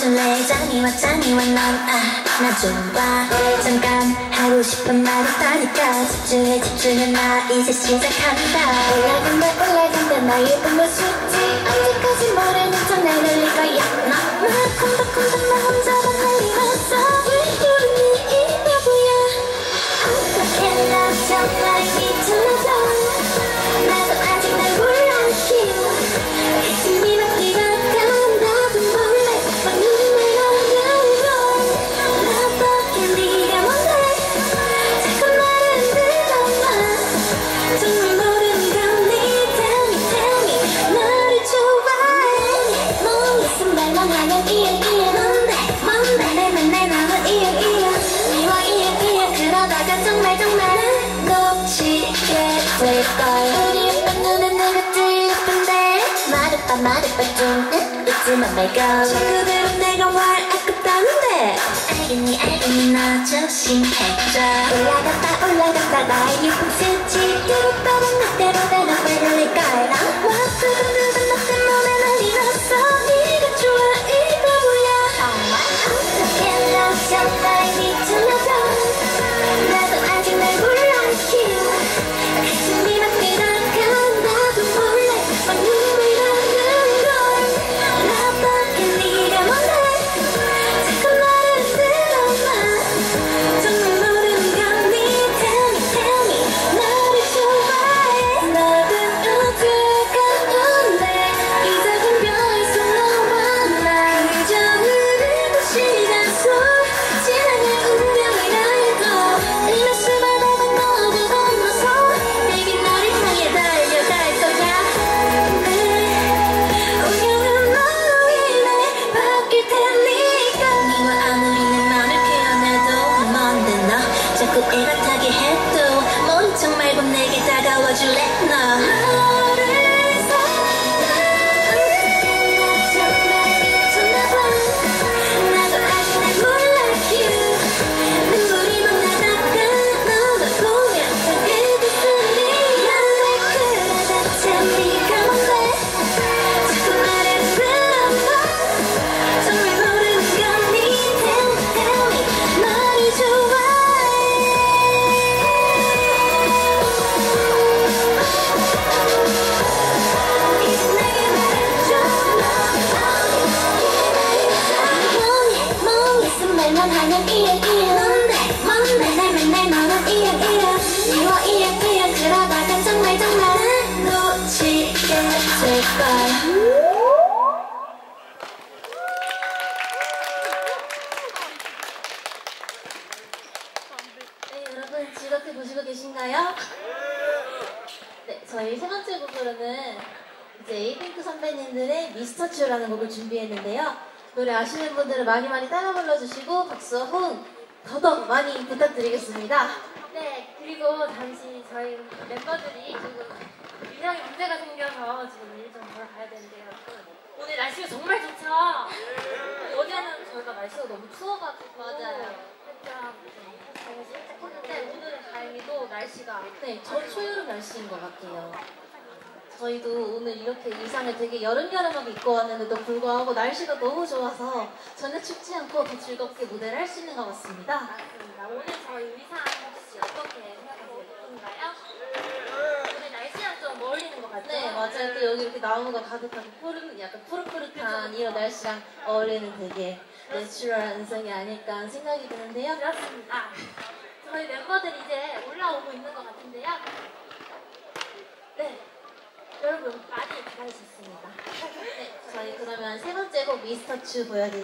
해줄래 짱이와 넌나 좋아 잠깐 하고 싶은 말 있다니까 집중해 나 이제 시작한다 올라간다 나 예쁜 거 쉽지 언제까지 모르는 척 날 놀릴 거야 나 콩닥콩닥 나 혼자만 날리면서 우리 이 바보야 어떻게 나 정말 미쳐나서 나도 아직 날 몰라 가슴이 막 뛰어가 나도 몰래 막 눈물 나오는 나밖에 네가 뭔데 자꾸 나를 흔들어놔 정말 모르는 건니 tell me 너를 좋아해 멍이 말만 하면 이응 뭔데 맨날 나만 이응 미워 이응 그러다가 정말 놓치게 될걸 우리 예쁜 눈은 누구들 예쁜데 말해봐 좀 웃지만 말고 친구들은 내가 말 아깝다는데 알겠니 너 조심해줘 올라갔다 나의 유품 스치 뚜루빠른 늑대로 내가 왜 들릴걸 와 두근두근 너 때문에 난리 났어 네가 좋아 이 바보야 어떻게 너 정말 미쳐나서 나도 아직 날 몰라 가슴이 막 뛰어가 나도 몰래 막 눈물 나는 걸 나밖에 네가 뭔데 자꾸 나를 흔들어놔 정말 모르는 건니 tell me 너를 좋아해 너는 어디가 온대 이 작은 별에서 너와 나 그저 흐르는 시간 속 지나갈 운명을 알고 이럴 수만 해도 너도 건너서 baby 너를 향해 달려갈 거야 운명은 너로 인해 바뀔 테니까 네와 아무리 내 맘을 표현해도 뭔데 너 자꾸 애가 타게 해도 모른 척 말고 내게 다가와 줄래 너를 나도 아직 날 몰라 눈물이 막 나다가 너를 보면 그 가슴이 난왜 그래 대체 네가 뭔데 자꾸 나를 흔들어놔 정말 모르는 건니 tell me 너를 좋아해 이제 내게 말해줘 멍이 말만 하면 이응 맨날 너는 이응 미워 이응 그러다가 정말 놓치게 될걸 네, 여러분 즐겁게 보시고 계신가요? 네, 저희 세 번째 곡으로는 이제 에이핑크 선배님들의 미스터 츄라는 곡을 준비했는데요. 노래 아시는 분들은 많이 따라 불러주시고 박수와 호응 더더욱 많이 부탁드리겠습니다. 네, 그리고 잠시 저희 멤버들이 지금 위상에 문제가 생겨서 지금 일 좀 보러 가야 되는데요. 오늘 날씨가 정말 좋죠? 어제는 저희가 날씨가 너무 추워가지고 맞아요. 살짝 잠시 일찍 했는데 오늘은 다행히도 날씨가 네, 초여름 날씨인 것 같아요. 저희도 오늘 이렇게 의상을 되게 여름하게 입고 왔는데도 불구하고 날씨가 너무 좋아서 전혀 춥지 않고 더 즐겁게 무대를 할 수 있는 것 같습니다. 맞습니다. 오늘 저희 의상 혹시 어떻게 생각하세요? 예쁜가요? 오늘 날씨랑 좀 어울리는 것 같죠? 네, 맞아요. 또 여기 이렇게 나무가 가득한 약간 푸릇푸릇한 이런 날씨랑 어울리는 되게 내추럴한 의상이 아닐까 생각이 드는데요. 그렇습니다. 저희 멤버들이 이제 올라오고 있는 것 같은데요. 네, 여러분 많이 기다리셨습니다. 네, 저희 그러면 세 번째 곡 미스터 츄 보여드릴게요.